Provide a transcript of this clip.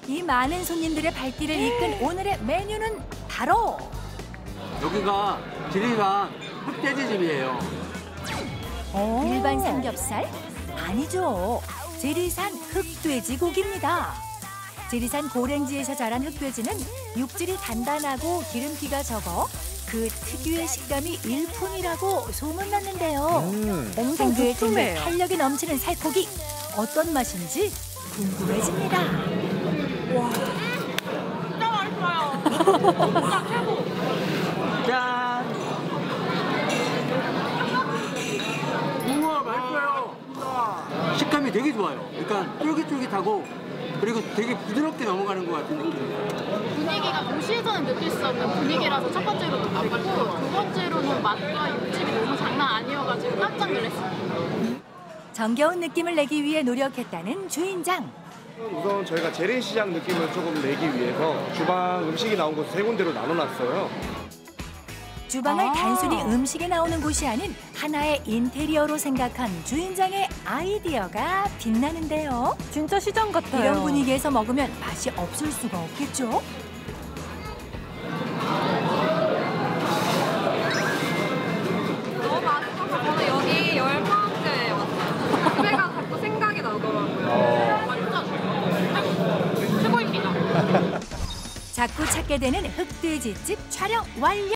이 많은 손님들의 발길을 이끈 오늘의 메뉴는 바로 여기가 지리산 흑돼지 집이에요. 일반 삼겹살? 아니죠. 지리산 흑돼지 고기입니다. 지리산 고랭지에서 자란 흑돼지는 육질이 단단하고 기름기가 적어 그 특유의 식감이 일품이라고 소문났는데요. 탱글탱글 탄력이 넘치는 살코기 어떤 맛인지 궁금해집니다. 와, 진짜 맛있어요. 진짜 최고. 짠! 우와, 맛있어요. 식감이 되게 좋아요. 그러니까 쫄깃쫄깃하고 그리고 되게 부드럽게 넘어가는 것 같은 느낌이에요. 분위기가 도시에서는 느낄 수 없는 분위기라서 첫 번째로 느끼고 두 번째로는 맛과 육즙이 너무 장난 아니어가지고 깜짝 놀랐어요. 정겨운 느낌을 내기 위해 노력했다는 주인장. 우선 저희가 재래시장 느낌을 조금 내기 위해서 주방 음식이 나온 곳 세 군데로 나눠놨어요. 주방을 단순히 음식이 나오는 곳이 아닌 하나의 인테리어로 생각한 주인장의 아이디어가 빛나는데요. 진짜 시장 같아요. 이런 분위기에서 먹으면 맛이 없을 수가 없겠죠? 너무 맛있어서 저는 여기 10번째 왔어요. 집에가 자꾸 생각이 나더라고요. 완전 최고입니다. 자꾸 찾게 되는 흑돼지집 촬영 완료!